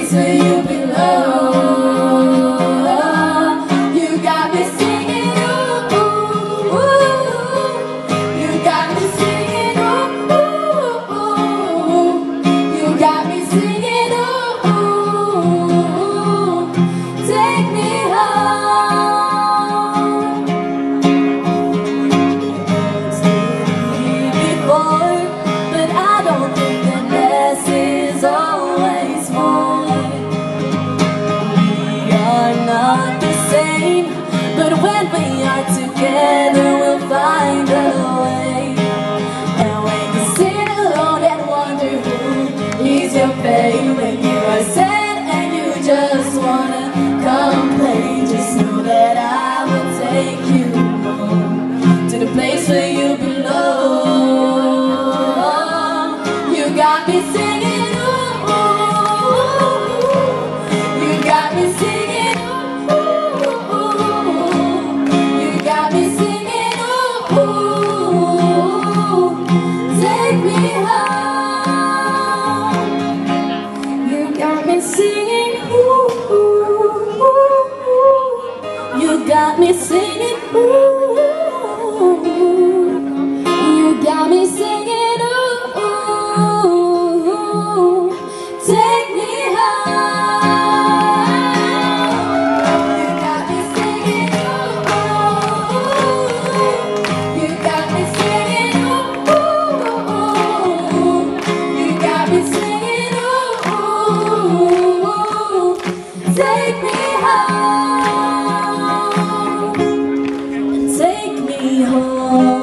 place where you belong. You got me singing, ooh, ooh, ooh. You got me singing, ooh, ooh, ooh. You got me singing, ooh, ooh. Take me home. Before, but I don't think that less is always more. We are not the same, but when we are together we'll find a way. And when you sit alone and wonder who ease your pain, when you are sad and you just wanna complain, just know that I will take you home to the place where you belong. You got me singing, ooh, ooh, ooh. You got me singing, ooh, ooh, ooh. You got me singing, ooh, ooh. Take me home. You got me singing, ooh, ooh, ooh. You got me singing, ooh. You got me singing, ooh, ooh. Take me home. You got me singing, ooh, ooh. You got me singing, ooh, ooh. You got me singing, ooh, ooh. Take me home. Take me home.